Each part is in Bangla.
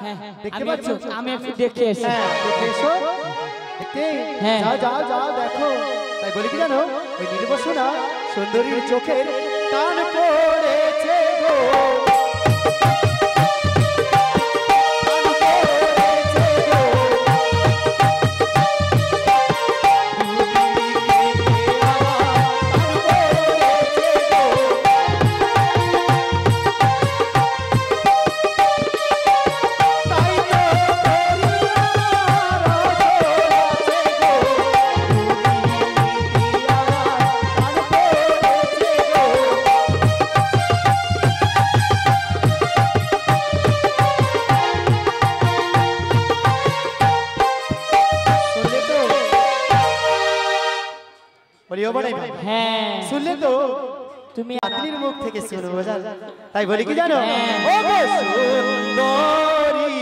দেখতে পাচ্ছ? আমি একটু দেখে এসেছি। হ্যাঁ দেখে এসো। দেখতে যাও যাও যাও দেখো। তাই বলি কি জানো, ওই নির্বাসনা সুন্দরীর চোখের টান পড়েছে গো। শুনলে তো তুমি আদলির মুখ থেকে শুনো বাজার। তাই বলি কি জানো, ও গো সুন্দরী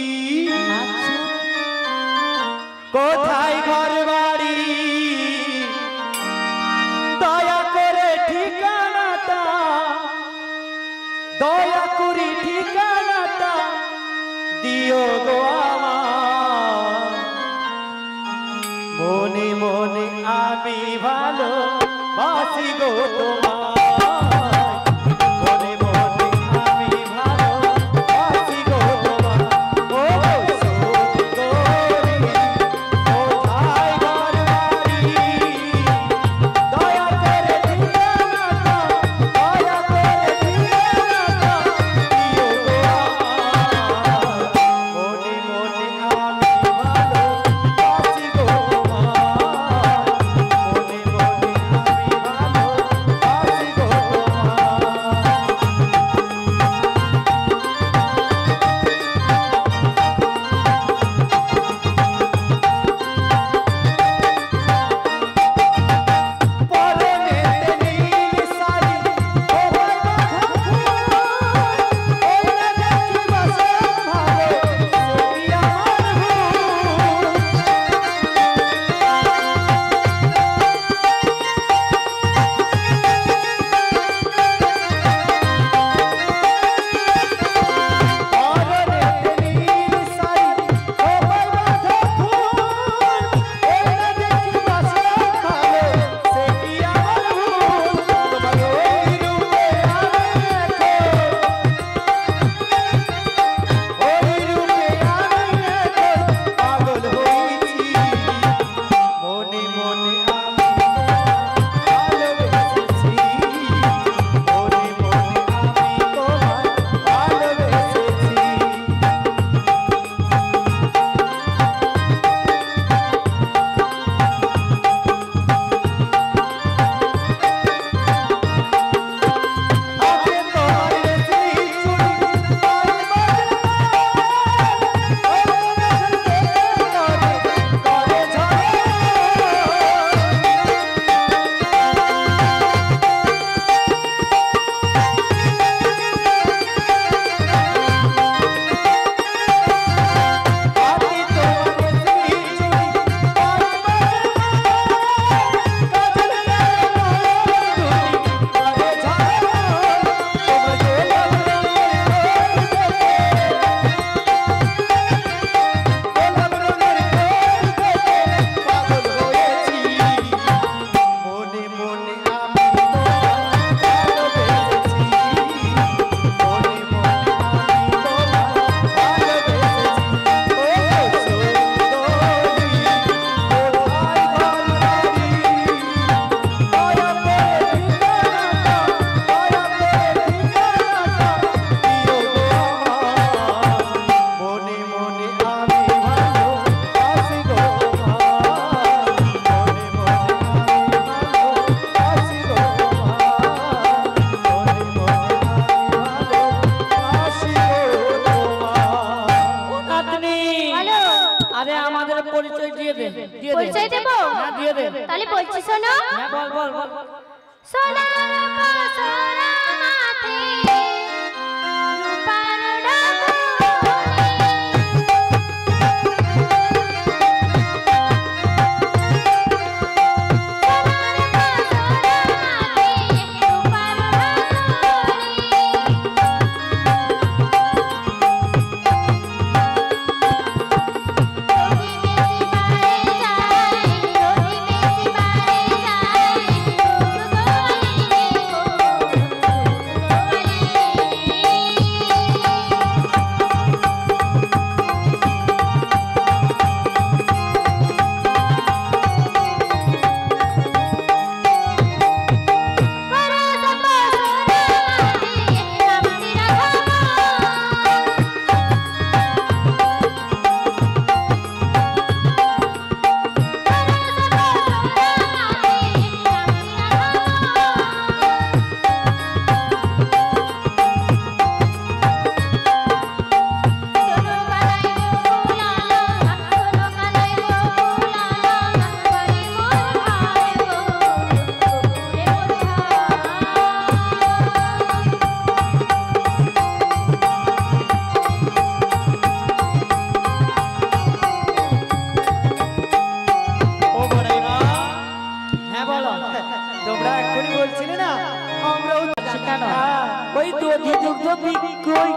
কোথায় ঘর বাড়ি, দয়া করে ঠিকানাটা, দয়া করে ঠিকানাটা দিও গো আমার। মনে মনে আমি ভালো বাসি গো তোমার। পরিচয় দেব? হ্যাঁ দিয়ে দে। তাহলে বলছি শোনো। হ্যাঁ বল বল বল। সোনার পাশরা মাথে রূপার ডাকুনি, সোনার পাশরা মাথে রূপার ডাকুনি।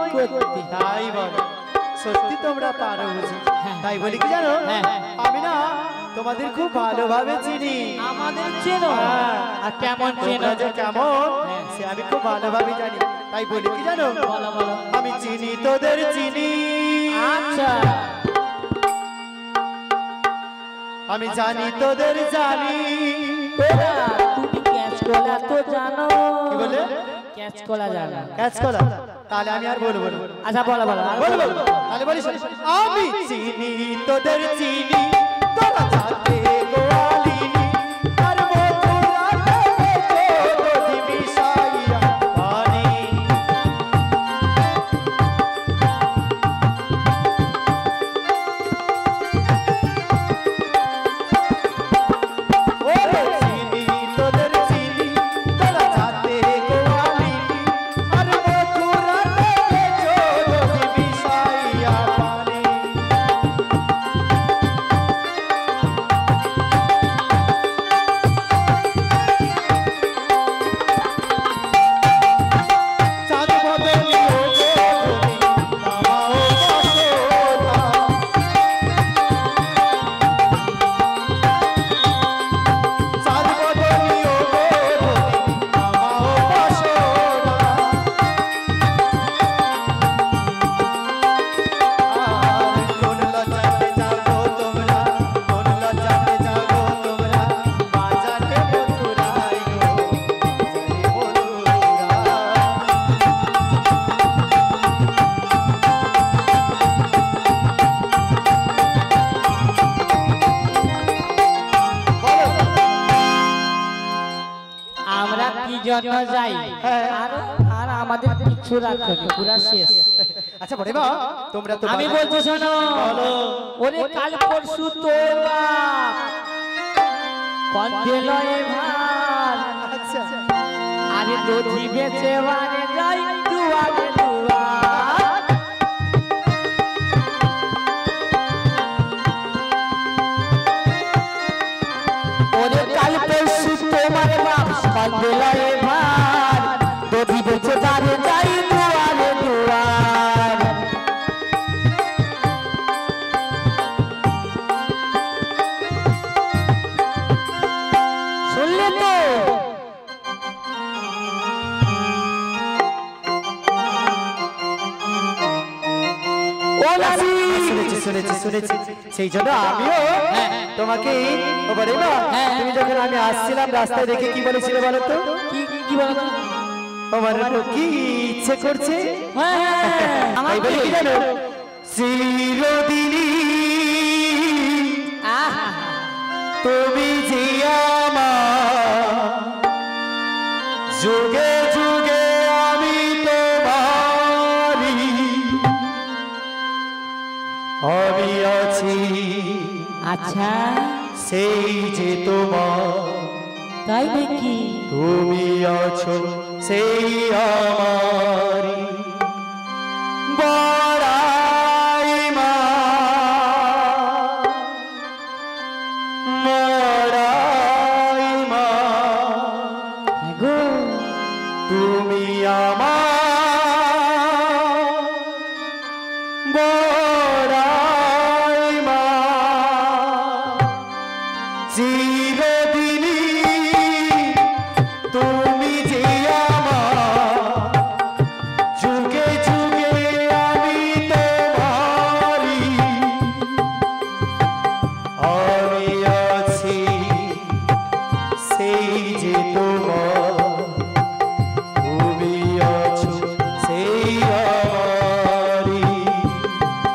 করতে। তাই বল, সত্যি তোমরা পারো বুঝি। তাই বলি কি জানো, হ্যাঁ। আমি না তোমাদের খুব ভালোভাবে চিনি। আমাদের চেনো? হ্যাঁ। আর কেমন চেনো? তোমরা যে কেমন সে আমি খুব ভালোভাবে জানি। তাই বলি কি জানো, বলো বলো। আমি চিনি তোদের চিনি, আচ্ছা আমি জানি তোদের জানি। তোরা তুমি ক্যাচ কলা তো জানো? কি বলে? ক্যাচ কলা জানো? ক্যাচ কলা? তাহলে আমি আর বলবো না। আচ্ছা বলো বলো আর বলবো বলো। তাহলে বলিস, আমি চিনি তোদের চিনি, তোরা যাতে গোয়ালিনি, আর মথুরাতে যদি মিশাইয়া পানি। ওরে চিনি তোদের চিনি, তোরা যাতে গোয়ালিনি, আর মথুরাতে যদি মিশাইয়া পানি। চাঁদ বদলিও গো তুমি, নামাও বাসনা। চাঁদ বদলিও গো তুমি, নামাও বাসনা। আর কোন লজ্জাতে যাবো তোমরা, কোন লজ্জাতে যাবো তোমরা, বাজারে মথুরায় গো, বাজারে মথুরায়। আমরা কি জন্য যাই? হ্যাঁ। আর আর আমাদের কিছু রাখনি, পুরা শেষ। আচ্ছা বড়ে মা, তোমরা তো আমি বলছি শোনো, ওরে কাল পরশু তোর বাপ কন্দে লয়ে ভার, আচ্ছা আরে দধি বেচে বারে যাই দুয়ারে দুয়ার। ওরে কাল পরশু তোমার বাপ কন্দে লয়ে ভার, দধি বেচে বারে যাই দুয়ারে দুয়ার। শুনলে তো? ও লাসি, শুনেছি শুনেছি শুনেছি, সেই জন্য আমিও তোমাকে ও বড়ে মা, হ্যাঁ। তুমি যখন আমি আসছিলাম রাস্তায় দেখে কি বলেছিলে বলো তো? কি কি বলতো? আমার তো কি ইচ্ছে করছে, আমার তাই বলি কি জানো, চিরদিনই আহা তুমি যে আমার, যুগে যুগে আমি তোমারি, আমি আছি আচ্ছা সেই যে তোমার, তাই নাকি? তুমি আছো সেই আমারি। বড়াই মা, বড়াই মা, হ্যাঁ গো, তুমি আমার বড়াই মা, চিরদিনই তুমি যে আমার, যুগে যুগে আমি তোমারি, আমি আছি সেই যে তোমার, তুমি আছো সেই আমারি।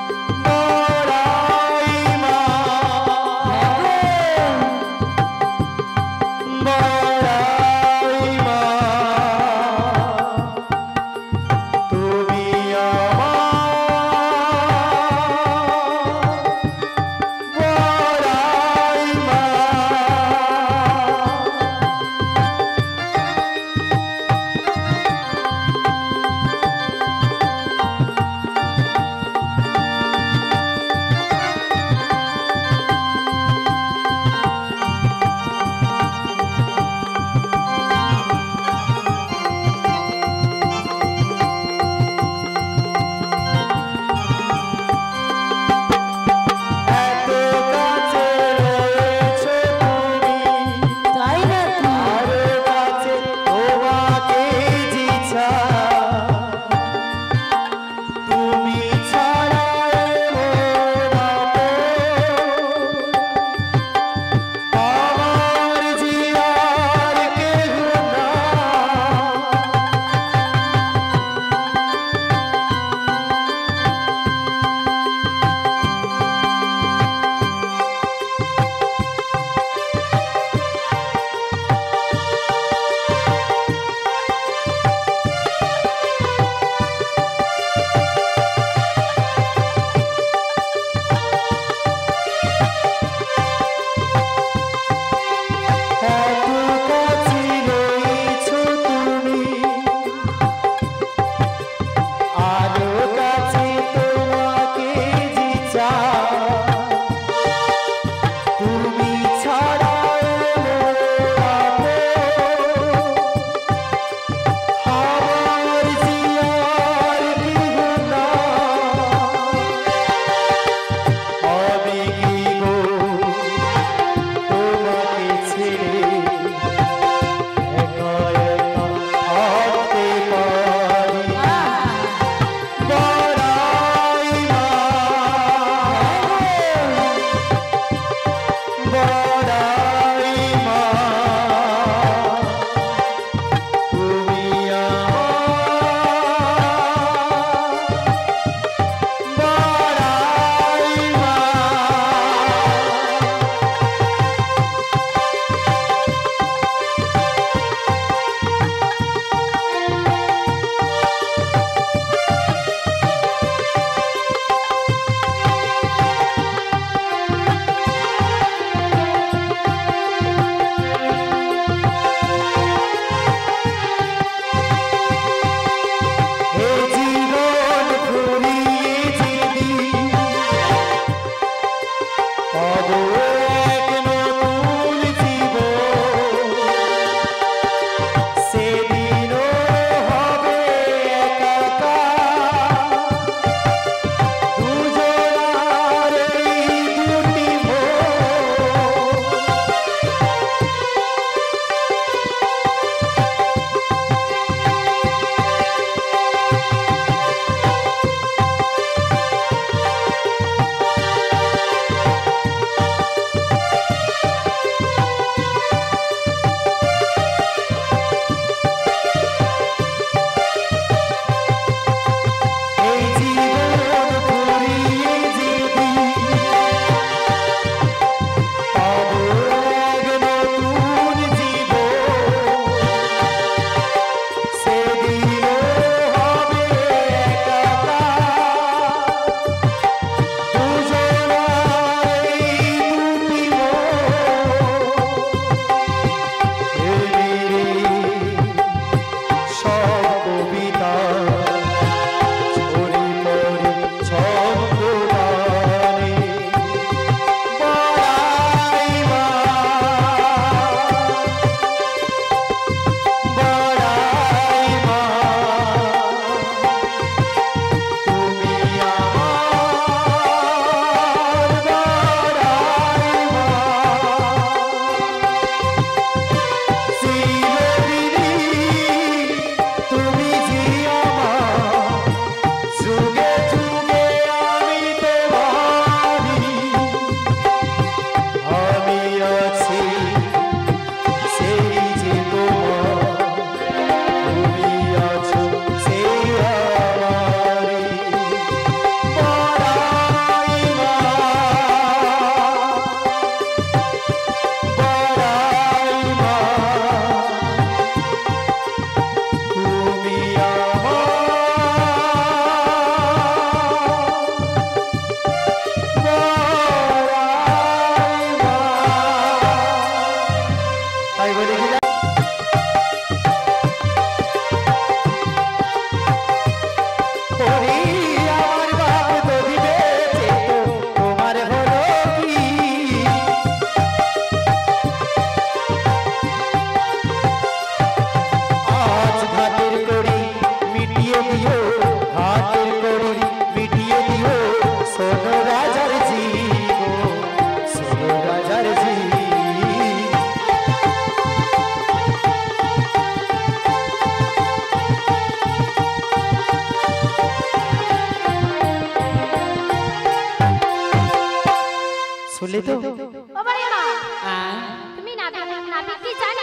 শুনলি তো? ও বাড়ি মা আয়। তুমি নাবিক কি জানে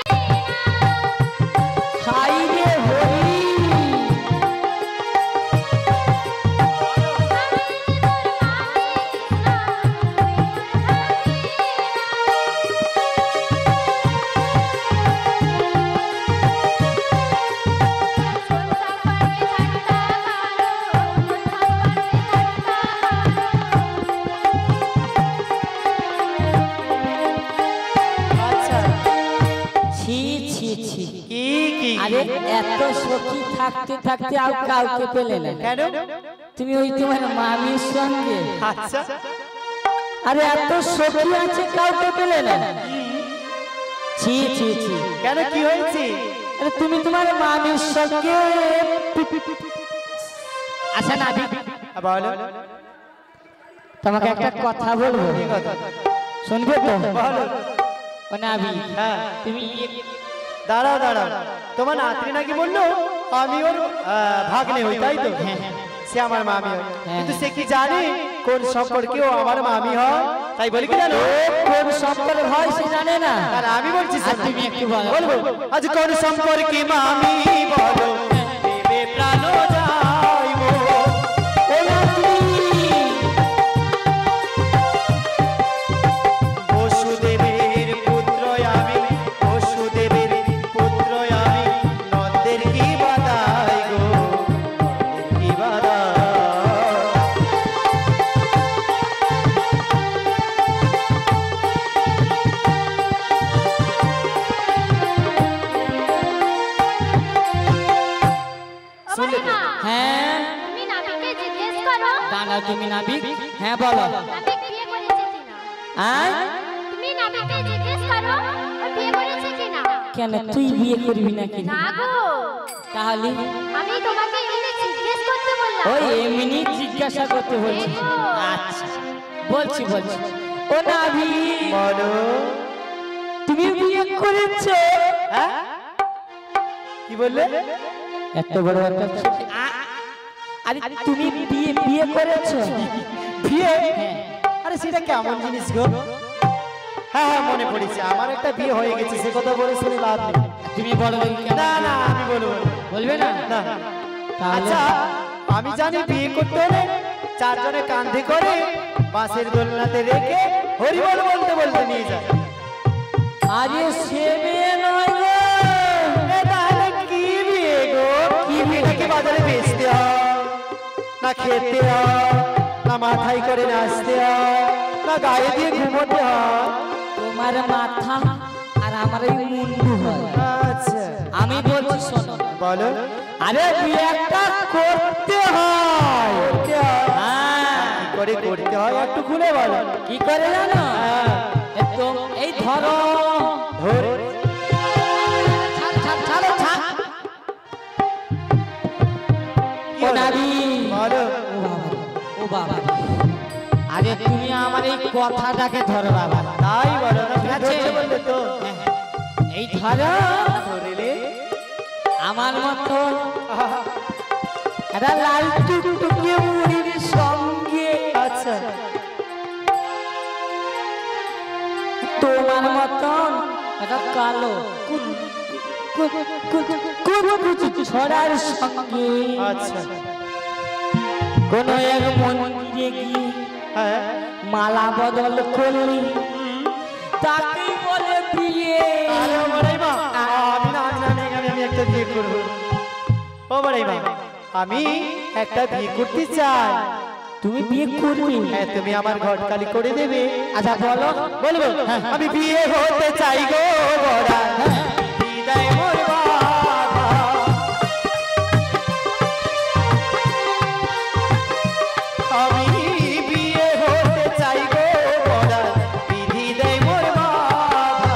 হাই রে হরি আচ্ছা ছি ছি ছি কি কি আরে এত সখী থাকতে থাকতে আর কাউকে পেলে না কেন? তুমি ওই তোমার মামির সঙ্গে আচ্ছা আরে এত সখী আছে কাউকে পেলে না ছি ছি ছি কেন কি হয়েছে? আরে তুমি তোমার মামির সঙ্গে আচ্ছা না বলো তোমাকে একটা কথা বলবো কি কথা? শুনবে তো বলো। ও নাবি হ্যাঁ তুমি দাঁড়াও দাঁড়াও, তোমার নাতনি নাকি বললো আমি ওর ভাগ্নে হই, তাই তো? সে আমার মামি হয়, কিন্তু সে কি জানে কোন সম্পর্কে ও আমার মামি হয়? তাই বলি কি জানো? কোন সম্পর্ক হয় সে জানে না আর আমি বলছি আর তুমি একটু বলো। বলবো আজ কোন সম্পর্কে মামি বলো, দেবে প্রাণ যাইবো। ও নাতনি বসুদেবের পুত্র আমি, বসুদেবের পুত্র আমি, নন্দের কি বাদাই গো, নন্দের কি বাদাই। ও বাড়ি মা হ্যাঁ তুমি নাবিককে জিজ্ঞেস করো দাঁড়াও তুমি নাবিক হ্যাঁ বলো নাবিক বিয়ে করেছে কিনা আয় তুমি নাবিককে জিজ্ঞেস করো ও বিয়ে করেছে কিনা কেন তুই বিয়ে করবি নাকি না গো তাহলে আমি তোমাকে এমনি জিজ্ঞেস করতে বললাম ওই এমনি জিজ্ঞাসা করতে বলছি আচ্ছা বলছি বলছি ও নাবি বলো। তুমি বিয়ে করেছো হ্যাঁ? কি বললে? এত বড় একটা আরে তুমি বিয়ে করেছো বিয়ে? আরে সেটা কেমন জিনিস গো? হ্যাঁ হ্যাঁ মনে পড়েছে, আমার একটা বিয়ে হয়ে গেছে, সে কথা বলে শুনে লাভ নেই। তুমি বলো না না আমি বলবো না। বলবে না না। তাহলে আচ্ছা আমি জানি বিয়ে করতে হলে চারজনে কাঁধে করে বাঁশের দোলনাতে রেখে হরিবল বলতে বলতে নিয়ে যায়। আরে সে বিয়ে নয় গো এ তাহলে কি বিয়ে গো? কি বিয়েটা কি বাজারে বেচতে হয়, না খেতে হয়, না মাথায় করে নাচতে হয়, না গায়ে দিয়ে ঘুমোতে হয়? তোমার মাথা আর আমার এই মুন্ডু হয় আচ্ছা আমি বলছি শোনো বলো। আরে বিয়েটা করতে হয় করতে হয়? হ্যাঁ কি করে করতে হয় একটু খুলে বলো। কি করে জানো হ্যাঁ, তো এই ধরো ধরে ছাড় ছাড় ছাড়ো ছাড় কি ও হলো? নাবি বলো। ও বাবা আরে তুমি আমার এই কথাটাকে ধরো বাবা তাই বলো না, ঠিক তুমি আছে? ধরতে বললে তো। এই ধরো ধরলে? আমার মতো একটা লাল টুকটুকে মুড়ির সঙ্গে আচ্ছা তোমার মতন একটা কালো ছড়ার সঙ্গে আচ্ছা কোন এক মন্দিরে গিয়ে হ্যাঁ মালা বদল করলি তাকেই বলে বিয়ে আরে ও বড়াই মা, আমি না আজ না আমি একটা বিয়ে করবো। ও বড়াই মা, আমি একটা বিয়ে করতে চাই। তুমি বিয়ে করবি হ্যাঁ তুমি আমার ঘটকালি করে দেবে? আচ্ছা বলো বলবো আমি বিয়ে হতে চাই গো বড়া, বিদায় মোর বাবা। আমি বিয়ে হতে চাই গো বড়া, বিধি দেয় মোর বাবা।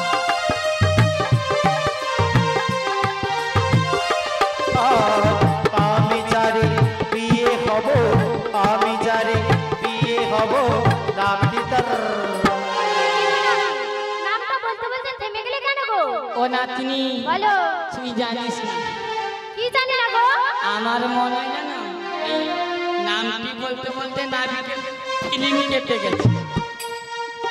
আমি যারে বিয়ে হব, আমি যারে বিয়ে হব, নামটি তার। নামটা বলতে বলতে থেমে গেলে কেন গো ও নাতনি বলো তুই জানিস না কি জানি না গো আমার মনে হয় জানো এই নামটি বলতে বলতে নাবিকের ফিলিং কেটে গেছে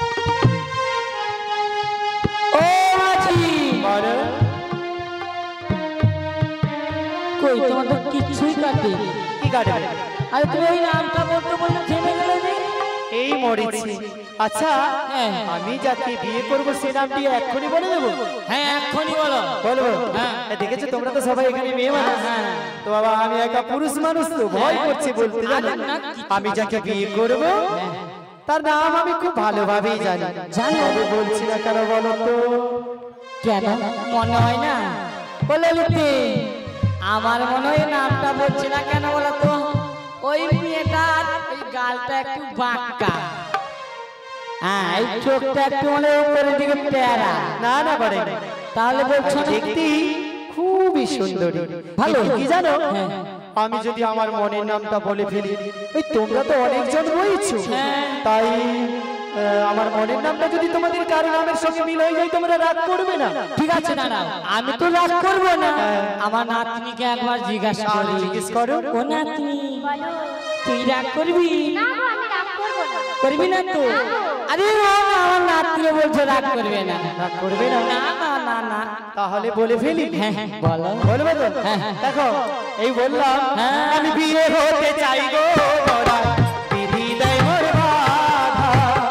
কিচ্ছুই কাটে। কি কাটবে? আরে তুমি এই নামটা বলতে বলতে থেমে গেলে যে। এই মরেছি। আচ্ছা হ্যাঁ। আমি যাকে বিয়ে করব সে নামটি এক্ষুনি বলে দেবো? হ্যাঁ এক্ষুনি বলো। বলবো? হ্যাঁ। দেখেছো তোমরা তো সবাই এখানে মেয়ে মানুষ। হ্যাঁ। তো বাবা আমি একা পুরুষ মানুষ তো ভয় করছে বলতে জানো। আরে না, কিছু আমি যাকে বিয়ে করব তার নাম আমি খুব ভালোভাবেই জানি। জানো? তবে বলছি না কেন বলো তো? কেন মনে হয় না বলে লিখতে? আমার মনে হয় নামটা বলছি না কেন বলো তো? ওই মেয়েটার ওই গালটা একটু বাঁকা, হ্যাঁ এই চোখটা একটু মানে উপরের দিকে প্যারা। না না বলে তাহলে বলছো না? দেখতে খুবই সুন্দরী। ভালো। কিন্তু কি জানো হ্যাঁ। আমি যদি আমার মনের নামটা বলে ফেলি, ওই তোমরা তো অনেকজন রয়েছো, হ্যাঁ। তাই আমার মনের নামটা যদি তোমাদের কারো নামের সঙ্গে মিল হয়ে যায় তোমরা রাগ করবে না? ঠিক আছে না না আমি তো রাগ করবো না। আমার নাতনিকে একবার জিজ্ঞাসা করি। জিজ্ঞেস করো। ও নাতনি বলো। তুই রাগ করবি? না গো, আমি রাগ করবো না। করবি না তো? আরে ও না, আমার নাতনি বলছে রাগ করবে না। রাগ করবে না? না না না না। তাহলে বলে ফেলি। হ্যাঁ হ্যাঁ বলো। বলবে তো? দেখো এই বললাম হ্যাঁ। আমি বিয়ে হতে চাই গো মোরা, বিধি দেয় মোর বাধা।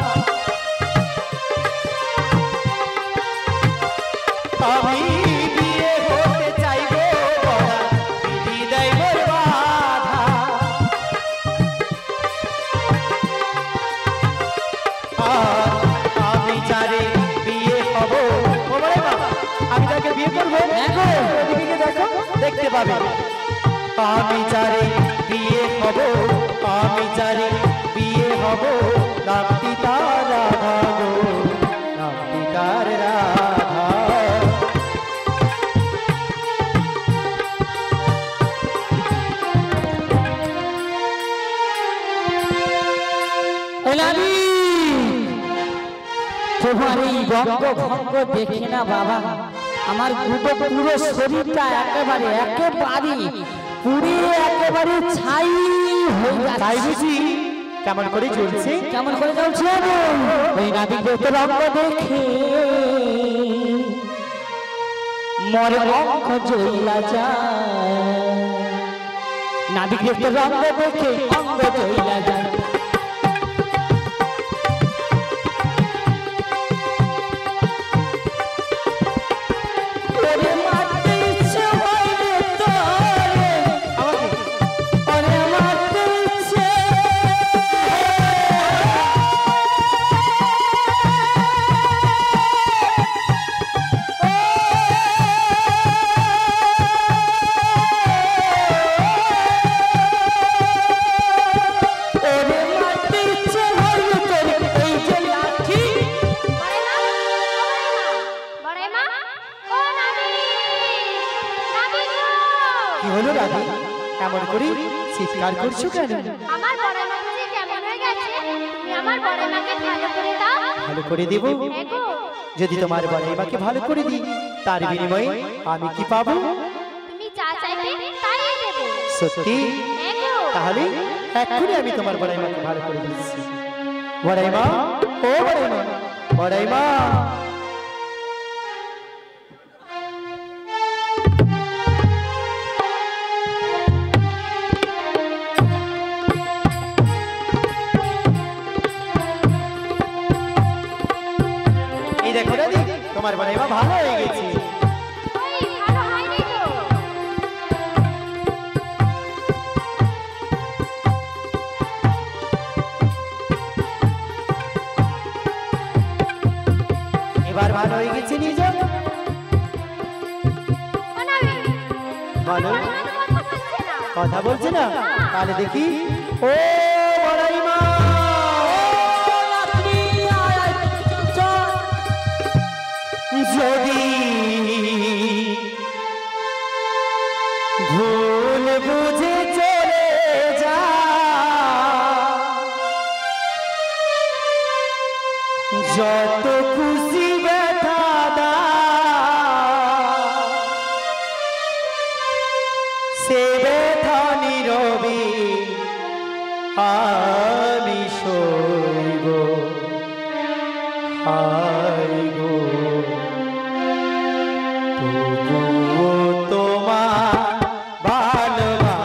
আমি বিয়ে হতে চাই গো মোরা, বিধি দেয় মোর বাধা। আর আমি যারে বিয়ে হব, ও বলে বাবা, আমি যাকে বিয়ে করবো দেখো। ওদিকে গিয়ে দেখো, দেখতে পাবে। আমি যারে বিয়ে হব, আমি যারে বিয়ে হব, নামটি তার রাধা গো, নামটি তার রাধা। ও নানি, তোমার এই রঙ্গ ভঙ্গ দেখে না বাবা আমার পুরো শরীরটা একেবারে পুড়ে একেবারে ছাই হয়ে তাই যাচ্ছে। বুঝি? কেমন করে চলছে? কেমন করে চলছে ওই নাবিকের রঙ্গ দেখে মরে অঙ্ক জইলা যায়। নাবিকের রঙ্গ দেখে অঙ্গ জইলা যায়। ওরে মারতে ইচ্ছে হয় রে তোরে, আমাকে ওরে মারতে ইচ্ছে। ওরে মারতে ইচ্ছে হয় রে তোরে, এই যে লাঠি। বড়াই মা, ও নাবি, নাবি গো। কি হলো রাধা? কেমন করে চিৎকার করছো কেন? আমার বড়াই মা যে কেমন হয়ে গেছে, তুমি আমার বড়াই মাকে ভালো করে দাও। ভালো করে দেব? হ্যাঁ গো, যদি তোমার বড়াইমাকে ভালো করে দিই তার বিনিময়ে আমি কি পাবো? তুমি যা চাইবে তাই দেব। সত্যি? হ্যাঁ গো। তাহলে এক্ষুনি আমি তোমার বড়াইমাকে ভালো করে দিচ্ছি। বড়াইমা, ও বড়াইমা, বড়াইমা। এই দেখো দাদি, তোমার বড়াইমা ভালো হয়ে গেছে। ওই ভালো হয়নি গো। এবার ভালো হয়ে গেছে নিয়ে যাও। ও নাবি, ভালো বড়াই মা তো কথা বলছে না। কথা বলছে না? তাহলে দেখি। ও বড়াইমা, যদি ভুল বুঝে চলে যা, যত খুশি ব্যথা দা, সে ব্যথা নীরবে আমি সইব। হায় গো, তবুও তোমার ভালোবাসা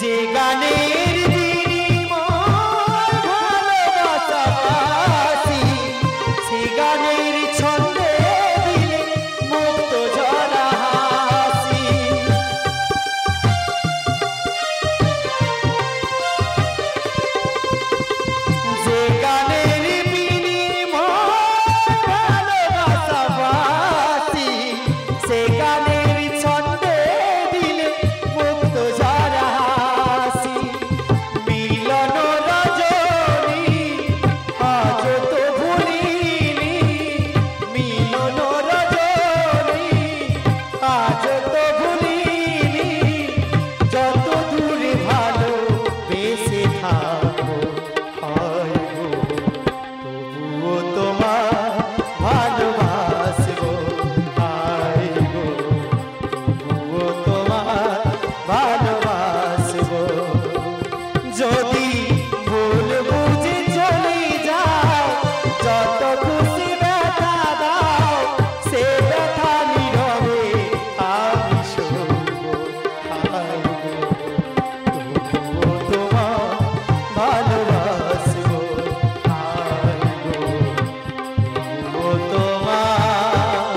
যে গানের বিনিময় ভালোবাসাবাসি, সে গানের ছন্দে দিলে মুক্ত ঝরা হাসি। যে গানের বিনিময় ভালোবাসাবাসি, সে গানের ছন্দে দিলে মুক্ত ঝরা হাসি। মিলন রজনী আজ তো ভুলিনি, মিলন রজনী আজ তো ভুলিনি, যত দূরে ভালো বেসে থাকবো হয় গো, তবুও তোমার ভালোবাসবো হয় গো, তবুও তোমার ভালোবাসবো। যদি ভুল বুঝে চলে যাও, যত খুশি ব্যথা দাও, সে ব্যথা নীরবে আমি সইবো হায় গো, তবুও তোমার ভালোবাসবো হায় গো, তবুও তোমার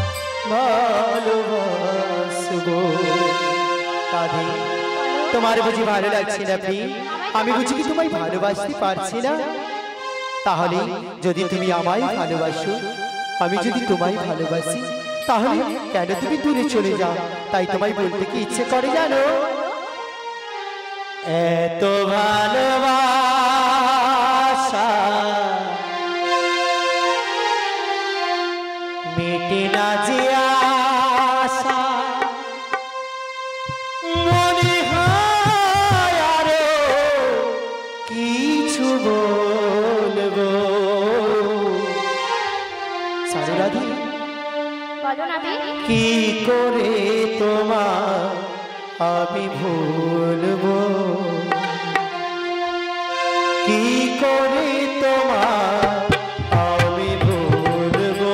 ভালোবাসবো। রাধে, তোমার বুঝি ভালো লাগছে না প্রিয়? আমি বুঝি কি তোমায় ভালোবাসতে পারছি না? তাহলে যদি তুমি আমায় ভালোবাসো, আমি যদি তোমায় ভালোবাসি, তাহলে কেন তুমি দূরে চলে যাও? তাই তোমায় বলতে কি ইচ্ছে করে জানো? এত ভালোবাসা মেটে না যে আশা, মনে হয় আরো কিছু বলবো। সারুরাধি, বলো না বীর। কি করে তোমার আমি ভুলবো, কি করে তোমার আমি ভুলবো।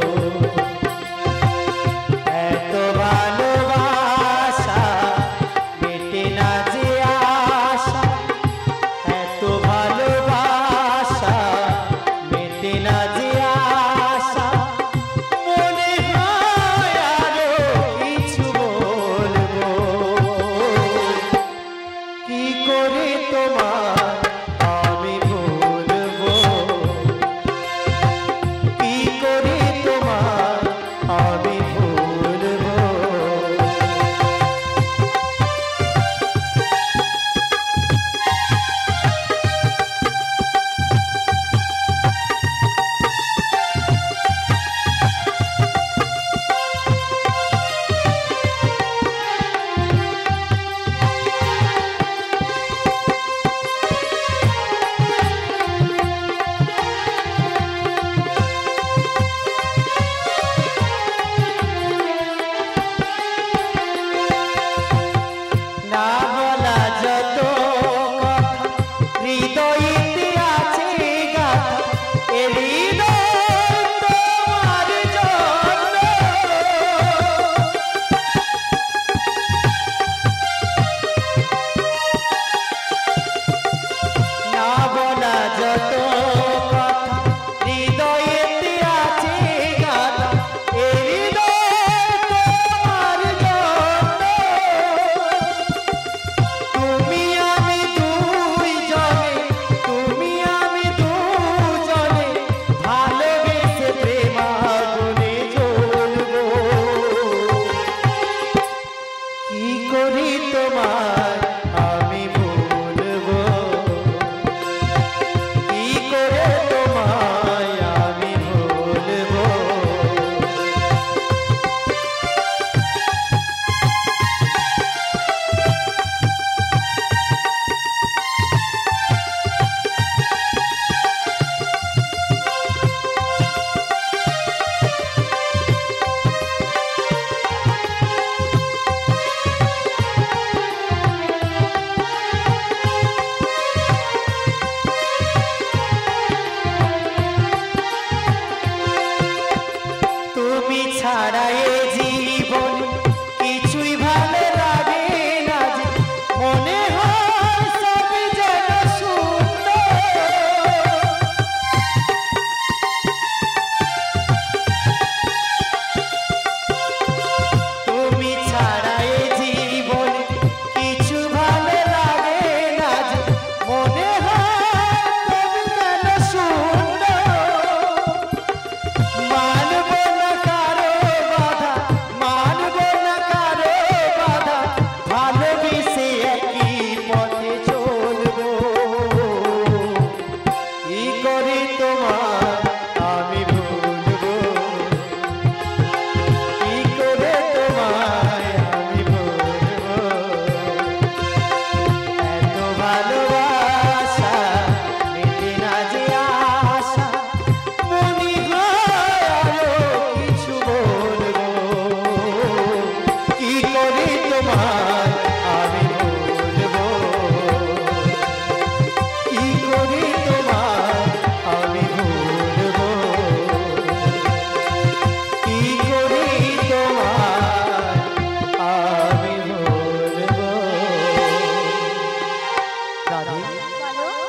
এত ভালোবাসা মেটে না যে আশা, এত ভালোবাসা মেটে না যে আশা, মনে হয় আরো কিছু বলবো। কি করে তোমার আমি ভুলবো, কি করে তোমার আমি ভুলবো।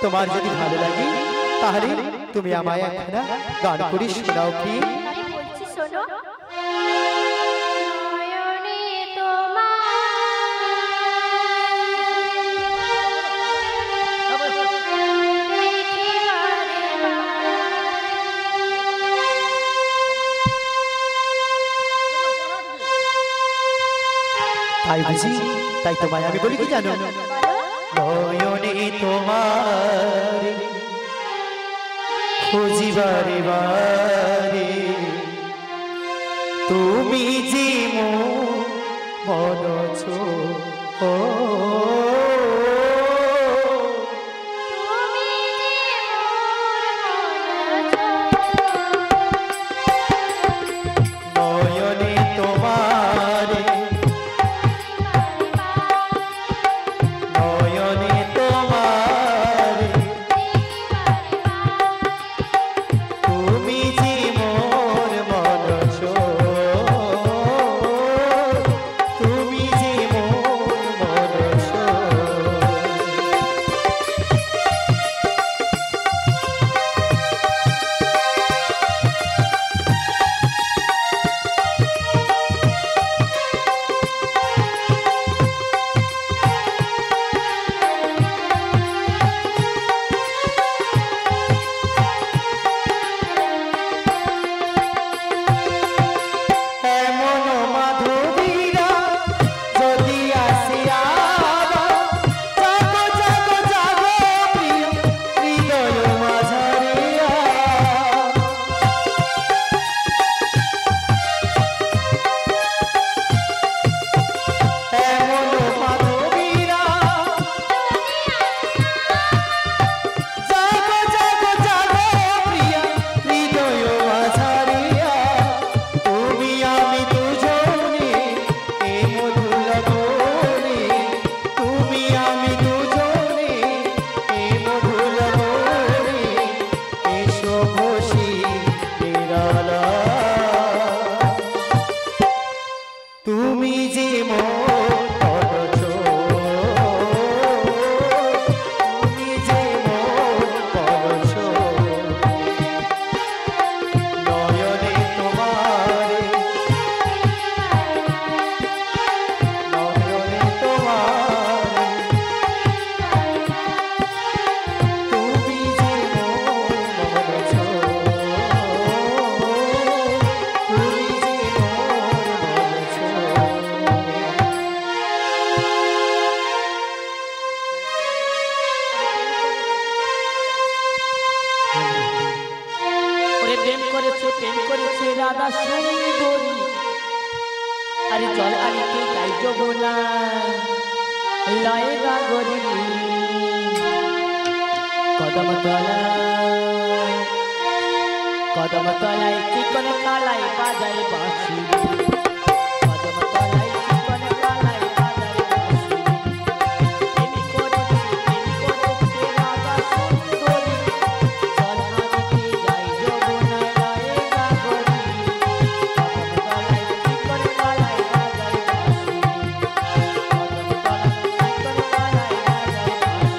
তোমার যদি ভালো লাগে তাহলে তুমি আমায় একখানা গান করে শোনাও কি? আরে বলছি শোনো। নয়নে তোমার দেখি বারে তাই বুঝি? তাই তোমায় আমি বলি কি জানো? নয়নে তোমার খুঁজি বারে বারে, তুমি যে মন ছো ও তুমি যে মোর নয়নে তোমার নয়নে তোমার তুমি যে মোর মন ছো, তুমি যে মোর মন ছো। এমন মাধবীরা যদি আসে আবার, জাগো জাগো জাগো প্রিয় হৃদয় মাঝারিয়া। এমন মাধবীরা জাগো জাগো জাগো প্রিয় হৃদয় মাঝারিয়া। তুমি আমি দুজনে এই মধুর বনে, তুমি আমি দুজনে এই মধুর বনে, এসো বসি নিরালা। তুমি যে মোর ছো, তুমি যে মোর ছো। নয়নে তোমার নয়নে তোমার তুমি যে মোর ছো, তুমি যে মোর ছো। ওরে প্রেম করেছে রাধা সুন্দরী, আরে চল আলিতে যাই যমুনা লয়ে গাগরি কদম তলায় চিকন কালাই বাজায় বাঁশি, কদম তলায় চিকন কালাই বাজায় বাঁশি। প্রেম করেছে রাধা সুন্দরী, চল আলিতে যাই যমুনা লয়ে গাগরি কদম তলায় চিকন কালাই বাজায় বাঁশি, কদম তলায় চিকন কালাই বাজায়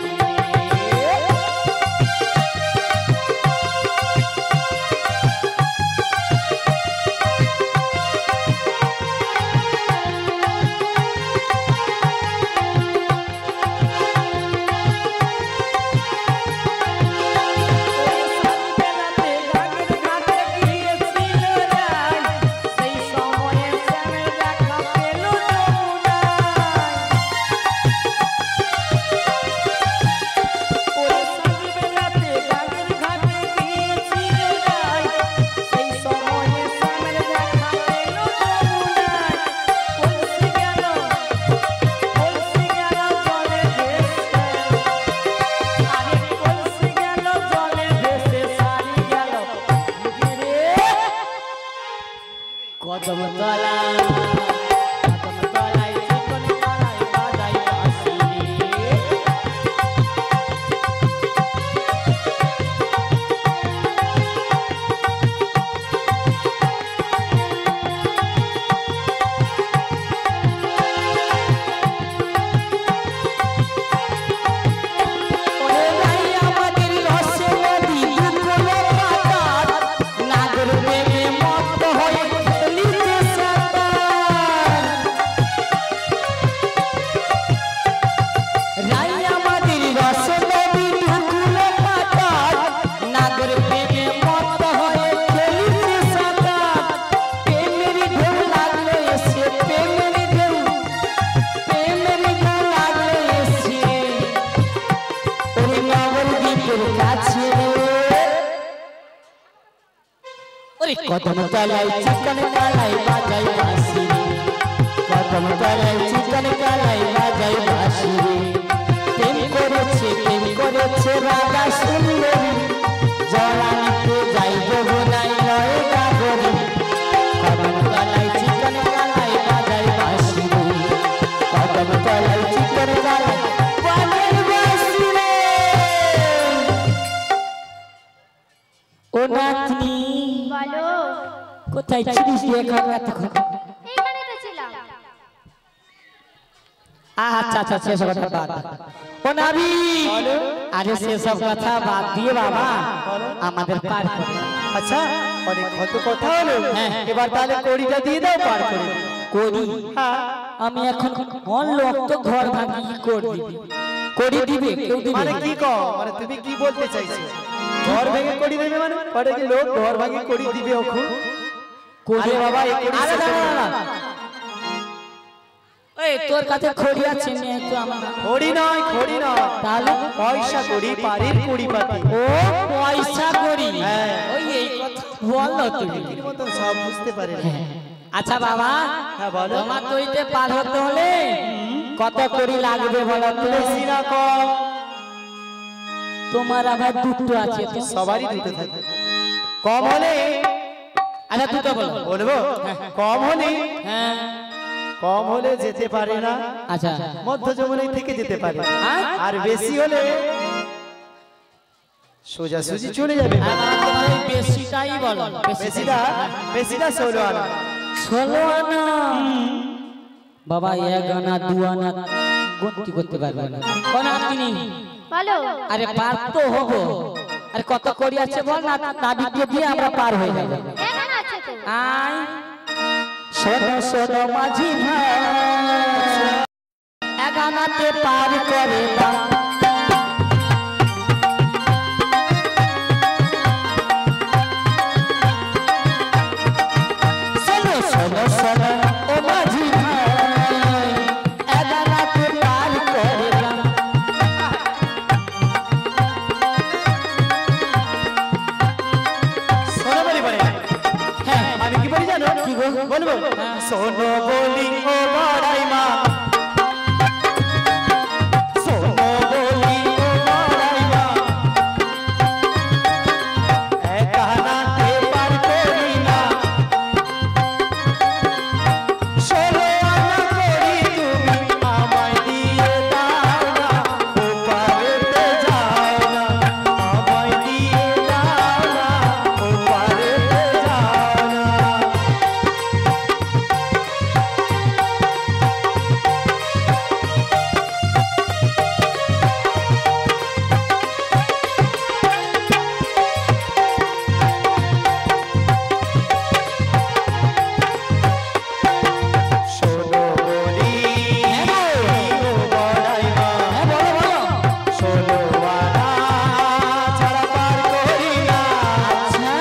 কদম তলায় চিকন কালাই বাজায় বাঁশি। ওরে ভাই আমার কদম তলায় চিকন কালাই বাজাই বাঁশি কদম তলায় চিকন কালাই বাজাই বাঁশি প্রেম করেছে রাধা সুন্দরী জড়ানিতে যাইব নাই লয় গাগরি কদম তলায় চিকন কালাই বাজাই বাঁশি কদম তলায় চিকন কালাই বাজাই বাঁশি ও নাতনি বলো। কোথায় ছিলিস দেখা এতক্ষণ এইখানে তো ছিলাম। আচ্ছা আচ্ছা সেসব কথা বাদ ও নাবি আরে সেসব কথা বাদ দিয়ে বাবা আমাদের পার করে আচ্ছা অনেক কত কথা হলো, এবার তাহলে কড়িটা দিয়ে দাও পার করে। করি হ্যাঁ আমি এখন কোন লোক তো ঘর ভাঙি করে দিবি করি দিবে কেউ দিবে মানে কি কও, মানে তুমি কি বলতে চাইছো? ঘর ভেঙে কড়ি দেবে মানে পরে কি লোক ঘর ভাঙে কড়ি দিবে ওখু? আরে বাবা এই কড়ি আরে শেষে দাঁড়া, নেই। দাঁড়া। এই তোর কাছে খড়ি আছে নিয়ে তো আমার খড়ি নয় তাহলে পয়সা কড়ি পারির কুড়ি পাতি। ও পয়সা করি হ্যাঁ। ওই এই কথা বললো তুমি এর মতন সব বুঝতে পারে না। আচ্ছা বাবা হ্যাঁ বলো। তোমার তৈতে পার হতে হলে কত করি লাগবে বলো তো বেশি না কম, তোমার আবার দুটো আছে তো সবারই দুটো থাকে। কম হলে আচ্ছা দুটো বলো বলবো, কম হলে হ্যাঁ কম হলে যেতে পারে না, আচ্ছা মধ্য যমুনায় থেকে যেতে পারে। হ্যাঁ? আর বেশি হলে সোজাসুজি চলে যাবে। আর তোমার ওই বেশিটাই বলো বেশিটা 16 আনা। 16 আনা বাবা 1 আনা 2 আনা গন্তি করতে পারবে না কোন আপনি বলো। আরে পার তো হবো আরে কত করি আছে বল না নাবিকে দিয়ে আমরা পার হয়ে যাব এখানে আছে তো। আই শোনো শোনো মাঝি ভাই এগানাতে পার করে না শোনো শোনো শোনো ও মাঝি ভাই এগানাতে পার করে না শোনো বলি বলে, হ্যাঁ আমি কি বলি জানো? কি গো? বলবো, শোনো বলি ও বড়াই মা, শোনো বলি ও বড়াই মা, একা হাতে পার করি না, 16 আনা করি তুমি আমায় দিয়ে দাও না, ওপারেতে যাও না, আমায় দিয়ে দাও না, ওপারেতে যাও না। শোনো বলি ও বড়াই মা, হ্যাঁ বলো বলো 16 আনা ছাড়া পার করি না। আচ্ছা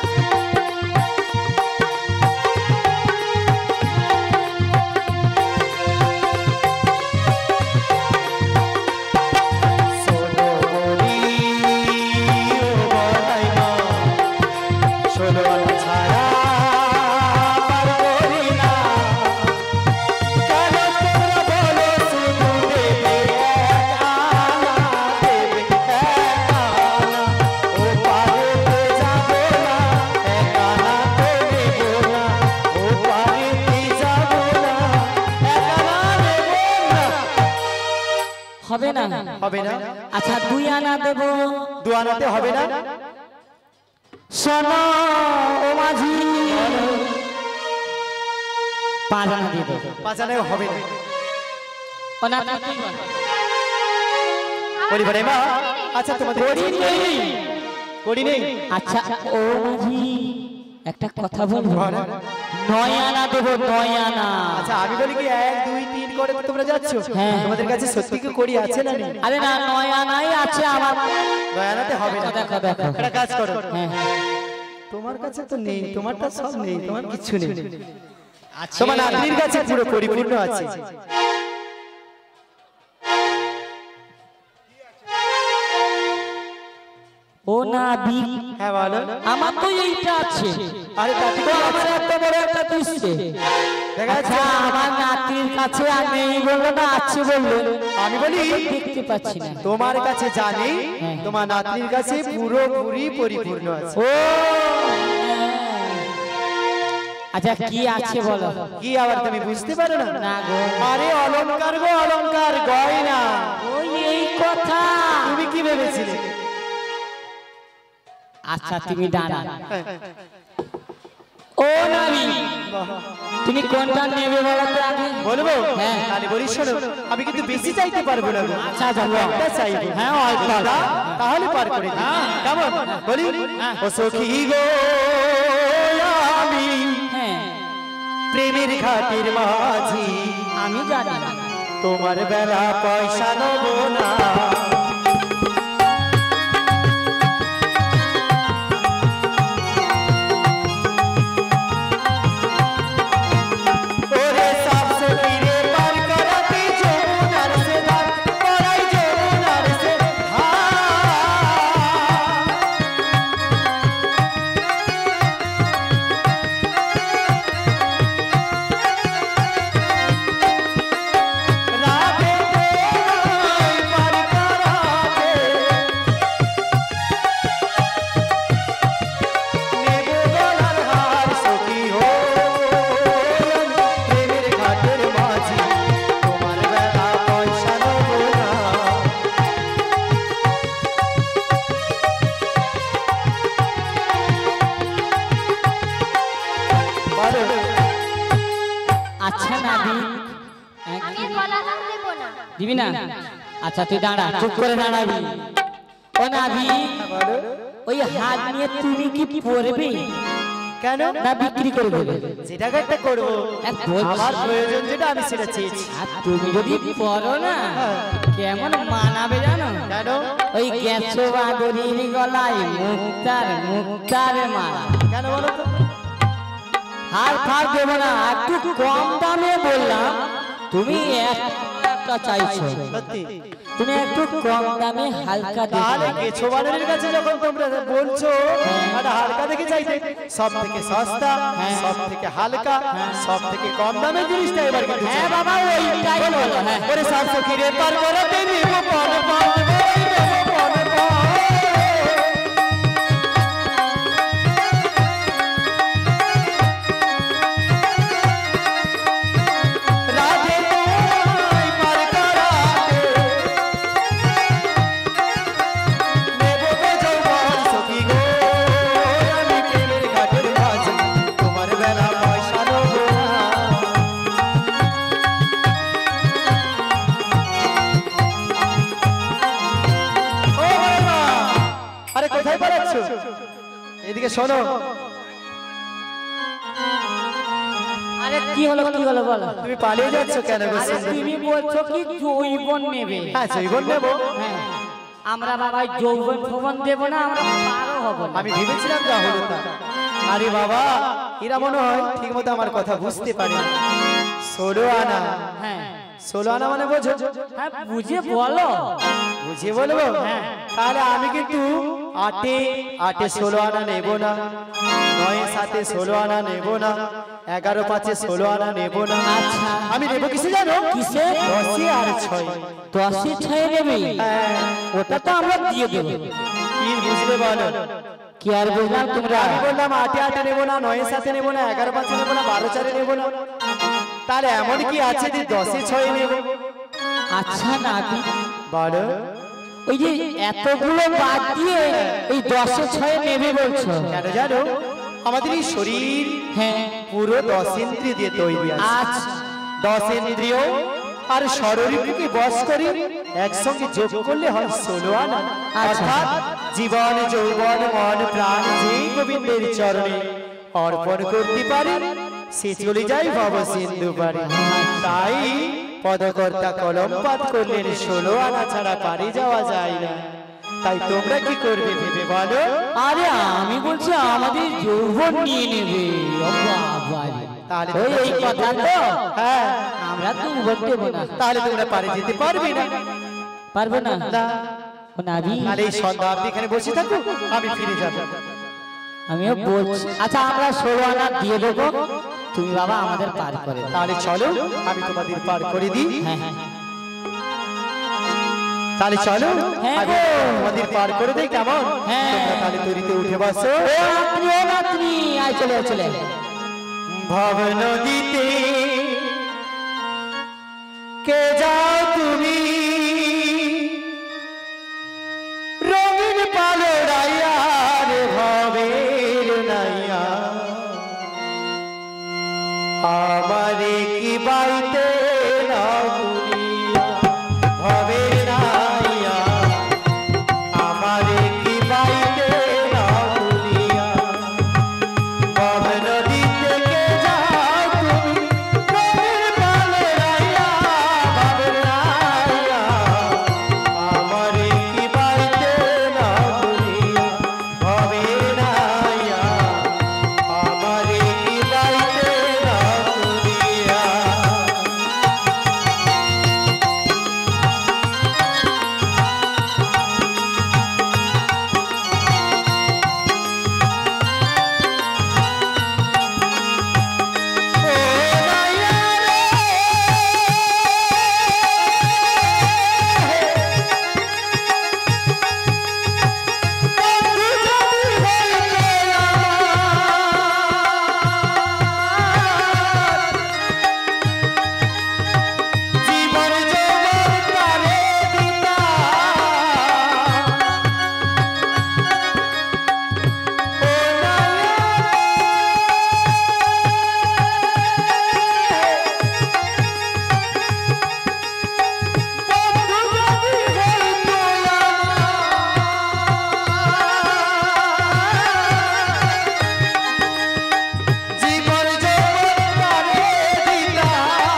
শোনো বলি ও বড়াই মা, 16 আনা ছাড়া পার করি না। কেন তোমরা বলো শুধু দেবে 1 আনা, দেবে 1 আনা, ও পারেতে যাবো না, 1 আনা তো নেবো না, ও পারেতে যাবো না, 1 আনা নেবো না। হবে না হবে না? আচ্ছা 2 আনা দেব 2 আনাতে হবে না? শোনো ও মাঝি 5 আনা দিয়ে দেবো 5 আনায় হবে না। ও না তুই বল করি বড়াই মা, আচ্ছা তোমাদের করি নেই। আচ্ছা ও মাঝি একটা কথা বলবো বলো। 9 আনা দেবো 9 আনা আচ্ছা আমি বলি কি 1 2 3 করে তো তোমরা যাচ্ছ, হ্যাঁ। তোমাদের কাছে সত্যি কি করি আছে না নেই? আরে না 9 আনাই আছে আমার 9 আনাতে হবে না। দেখো দেখো একটা কাজ করো, হ্যাঁ তোমার কাছে তো নেই, তোমারটা সব নেই, তোমার কিছু নেই, তোমার নাতনির কাছে পুরো পরিপূর্ণ আছে। ও নাবি, হ্যাঁ বলো। আমার তো এইটা আছে। আরে তাতে তো আমার এত বড় একটা দিচ্ছে। দেখা যাচ্ছে আচ্ছা, আমার নাতির কাছে আর নেই বললো না আছে বললো, আমি বলি দেখতে পাচ্ছি না। তোমার কাছে জানি, হ্যাঁ। তোমার নাতনির কাছে পুরোপুরি পরিপূর্ণ আছে। ও আচ্ছা, কি আছে বলো? কি আবার তুমি বুঝতে পারো না? না গো। আরে অলংকার গো, অলংকার, গয়না। ওই এই কথা। তুমি কি ভেবেছিলে? আচ্ছা তুমি দাঁড়া। হ্যাঁ। ও নাবি, তুমি কোনটা নেবে বলো তো আগে? বলবো? হ্যাঁ। তাহলে বলি শোনো, আমি কিন্তু বেশি চাইতে পারবো না গো। আচ্ছা যাবো। একটা চাইবো। হ্যাঁ, অল্প অল্প। তাহলে পার করে দিই। কেমন? বলি ও সখী গো, আমি হ্যাঁ, প্রেমের ঘাটের মাঝি, আমি জানি। তোমার বেলা পয়সা নেব না। ওরে সব সখী রে পার করাতে যমুনার সে ধার, করাই যমুনার সে ধার। রাধে দোহাই পার করাতে নেব গলার হার সখী হো, প্রেমের ঘাটের মাঝি, তোমার বেলা পয়সা নেব না। বলো। আচ্ছা নাবি, আমি গলা হাত দেবো না। দিবি না? আচ্ছা তুই দাঁড়া, চুপ করে দাঁড়াবি। ও নাবি, বলো। ওই হাত নিয়ে তুমি কি পরবি কেন? না বিক্রি করে দেবে? যেটা একটা করবো, আমার প্রয়োজন যেটা আমি সেটা চেয়েছি। আর তুমি যদি পরো না, কেমন মানাবে জানো? কেন? ওই গেছো বাদরির গলায় মুক্তার মালা। কেন বলো তো? হার ফার দেবো না, একটু কম দামে বললাম। তুমি একটা চাইছো, সত্যি? তুমি একটু কম দামে হালকা তাহলে দেবে। গেছো বানের কাছে যখন তোমরা বলছো একটা হালকা দেখে চাইতে, সব থেকে সস্তা, সব থেকে হালকা, সব থেকে কম দামের জিনিসটা এবার কিন্তু চাই। হ্যাঁ বাবা, ওইটাই বলো। হ্যাঁ, ওরে সব সখী রে পার করাতে নেব পণ পণ, নেব পণ পণ। রাধে দোহাই পার করাতে নেব গো যৌবন সখী গো, আমি প্রেমের ঘাটের মাঝি, তোমার বেলা পয়সা নেব না। ও বাবা, আরে কোথায় পালাচ্ছ? এদিকে শোনো। আরে কি হলো বলো? তুমি পালিয়ে যাচ্ছ কেন গো আরে সুন্দরী? তুমি বলছো কি জৈবন নেবে? হ্যাঁ, জৈবন নেব। হ্যাঁ, আমরা বাবা যৌবন ফবন দেব না, আমরা পারো হব না। আমি ভেবেছিলাম যা হলো তা। আরে বাবা, এরা মনে হয় ঠিক মতো আমার কথা বুঝতে পারে না। 16 আনা। হ্যাঁ 16 আনা মানে বোঝো? হ্যাঁ, বুঝে বলো। বুঝিয়ে বলবো? তাহলে আমি কিন্তু আটে 16 আনা নেব না, 9 7 16 আনা নেব না, 11 5 16 আনা নেব না। আচ্ছা, আমি নেব কিসে জানো? কিসে? 10 আর 6। 10 6 নেবে? হ্যাঁ, ওটা তো আমরা দিয়ে দেবো। কি বুঝবে বলো? কি আর বুঝলাম তোমরা? আমি বললাম 8 8 নেব না, 9 7 নেব না, 11 5 নেব না, 12 4 নেব না। তাহলে এমন কি আছে যে 10 6 নেব? আচ্ছা নাবি, বলো। ওই যে এতগুলো বাদ দিয়ে এই 10 6 নেবে বলছো কেন জানো? আমাদের এই শরীর হ্যাঁ, পুরো 10 ইন্দ্রিয় দিয়ে তৈরি আছে। আচ্ছা 10 ইন্দ্রিয় আর শরীরকে বশ করে একসঙ্গে যোগ করলে হয় 16 আনা। অর্থাৎ জীবন যৌবন মন প্রাণ যে গোবিন্দের চরণে অর্পণ করতে পারে সে চলে যায় ভব সিন্ধু পারে। তাই পদকর্তা কলমপাত করলেন 16 আনা ছাড়া পারে যাওয়া যায় না। তাই তোমরা কি করবে ভেবে বলো? আরে আমি বলছি আমাদের যৌবন নিয়ে নেবে। ও বাবা রে। তাহলে ওই এই কথা তো, হ্যাঁ, আমরা তো দেব না। তাহলে তোমরা পারে যেতে পারবে না। পারবে না? না। ও নাবি তাহলে এই সন্ধ্যা আপনি এখানে বসে থাকুন, আমি ফিরে যাবো। আমিও বলছি, আচ্ছা আমরা 16 আনা দিয়ে দেবো, তুমি বাবা আমাদের পার করে দাও। তাহলে চলো আমি তোমাদের পার করে দিই। হ্যাঁ হ্যাঁ তাহলে চলো হ্যাঁ আমি গো। তোমাদের পার করে দেই, কেমন? হ্যাঁ। তোমরা তাহলে তরিতে উঠে বসো। ও রাত্রি আয় চলে আয়, চলে আয়। ভব নদীতে কে যাও তুমি, রঙিন পালড়াইয়া রে ভবের নাইয়া, আমারে কি বাইতে না তুলিয়া, ভবের নাইয়া আমারে কি বাইতে না তুলিয়া। ভব নদীতে কে যাও তুমি, রঙিন পালড়াইয়া ভবের নাইয়া, আমারে কি বাইতে না তুলিয়া, ভবের নাইয়া আমারে কি বাইতে না তুলিয়া। জীবন যৌবন তারে দিতা, ও বন্ধু যদি হইতো আমার, জীবন যৌবন তারে দিতা,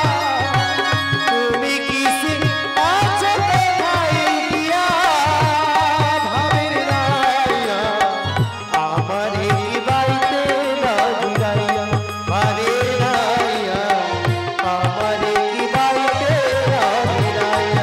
তুমি কিসে আছো কোথায় গিয়া, ভাবের নাইয়া আমারে কি বাইতে না ঘুরাইয়া, ভাবের নাইয়া আমারে কি বাইতে না ঘুরাইয়া।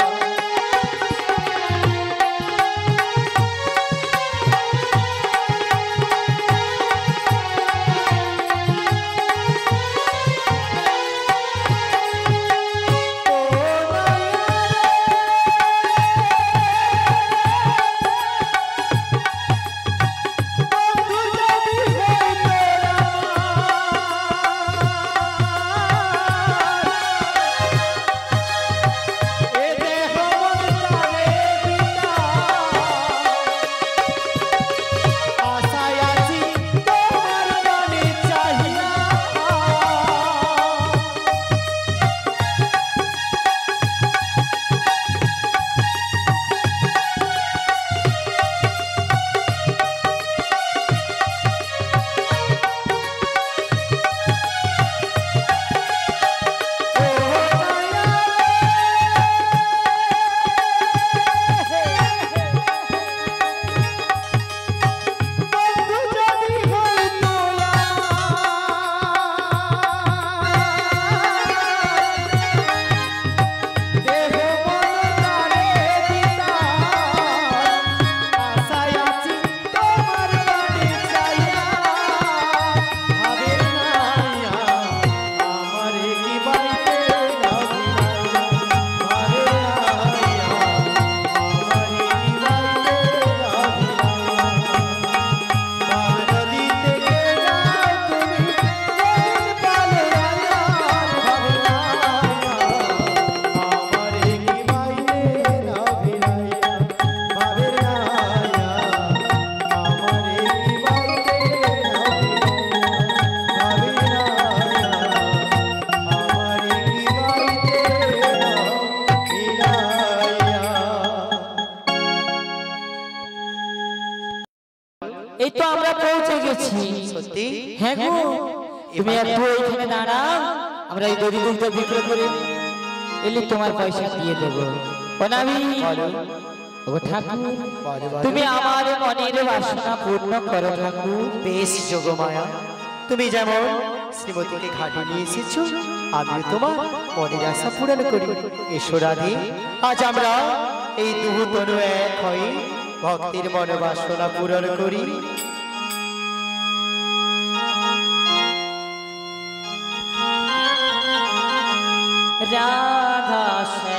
এই তো আমরা পৌঁছে গেছি। সত্যি? হ্যাঁ গো, তুমি একটু এইখানে দাঁড়াও, আমরা এই দড়ি দুধটা বিক্রি করে এলে তোমার পয়সা দিয়ে দেবো। ও নাবি, ও ঠাকুর, তুমি আমার মনের বাসনা পূর্ণ করো ঠাকুর। বেশ যোগমায়া, তুমি যেমন শ্রীমতীকে ঘাটে নিয়ে এসেছো, আমিও তোমার মনের আশা পূরণ করি। এসো রাধে, আজ আমরা এই দুহতনু এক হই ভক্তির মনোবাসনা পূরণ করি। রাধা